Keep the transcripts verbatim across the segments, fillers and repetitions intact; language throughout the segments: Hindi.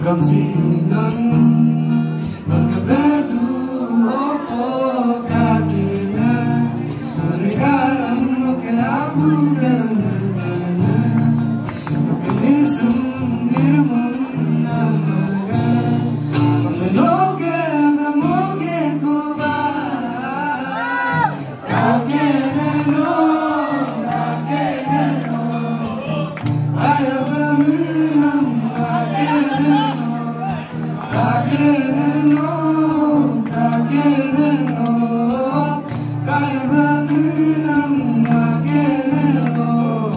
Pagkansinan magkagado opo kakina Marikaan mo kalabutan na gana Magkanisang nirmang na maga Pagkaloge namoge ko ba Kakenano, kakenano Ayaw ba minang kakenano Kakenano, kakenano Kaya ba minang kakenano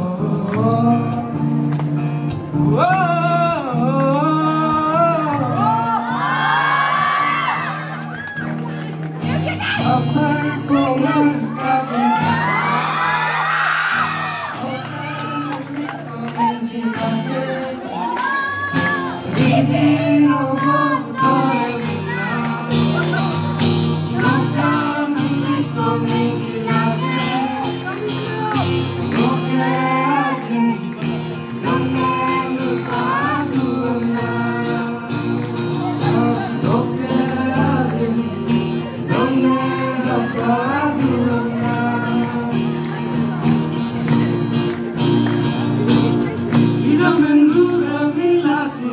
After ko magkakunta Divino voltare Non cambi come girare Non che oggi non è lontano Non che oggi non è lontano Isang mendura milasi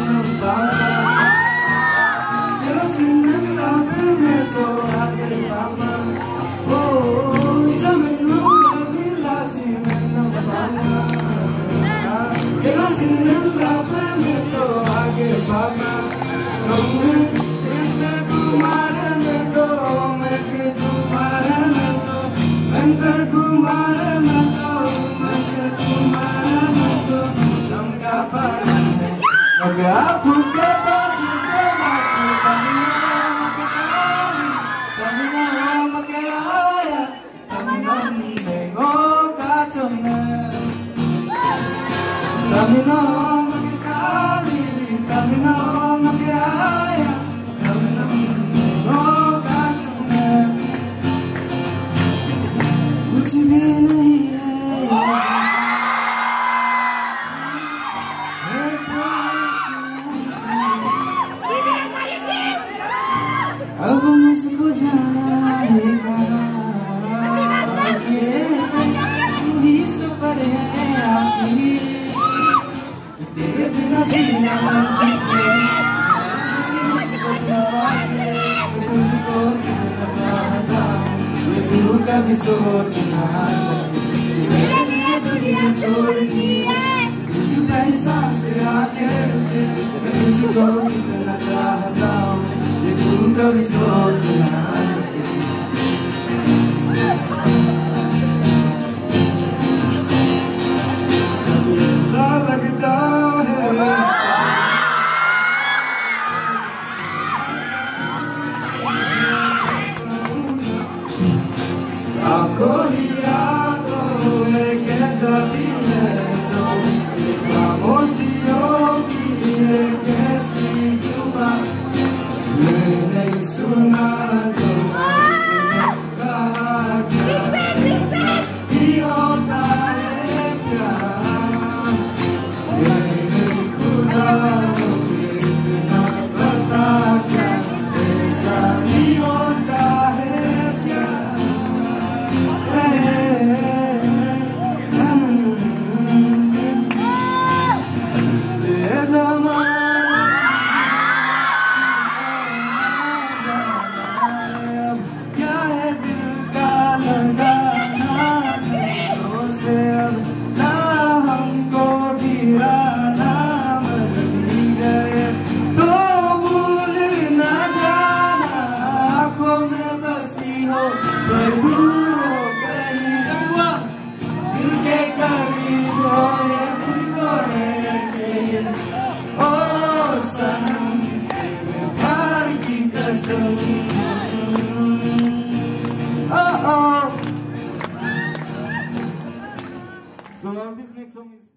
Pero sin nada me coraje fama Oh, isa menunga bila si menambanga Pero sin nada me coraje fama No me vente kumara me do me que kumara me do Vente kumara me do me que kumara me do Nam kapara Mag-aapon ka ba siya ako Kami na makakali Kami na makakaya Kami na nengo kachona Kami na makakali Kami na makakaya Kami na nengo kachona Kuch bhi nahi hai अब मुझको जाना है कहाँ तू ही सफर है आखिरी कि तेरे बिना जीना मुमकिन नहीं मुझको तू पास ले मुझको कितना चाहता ये तू कभी सोच ना सके मेरे लिए दुनिया छोड़ दी तुझका एहसास आके रुके मैं तुझको कितना चाहता हूँ ये तू कभी सोच ना सके ऐसा लगता है आँखों ही आँखों में कैसा भी है जो खामोशियों की है कैसी जुबान मैं नहीं सुना जो उसने कहा क्या ऐसा भी होता है क्या मैं नहीं खुदा मुझे इतना पता क्या ऐसा भी होता है क्या So this next song is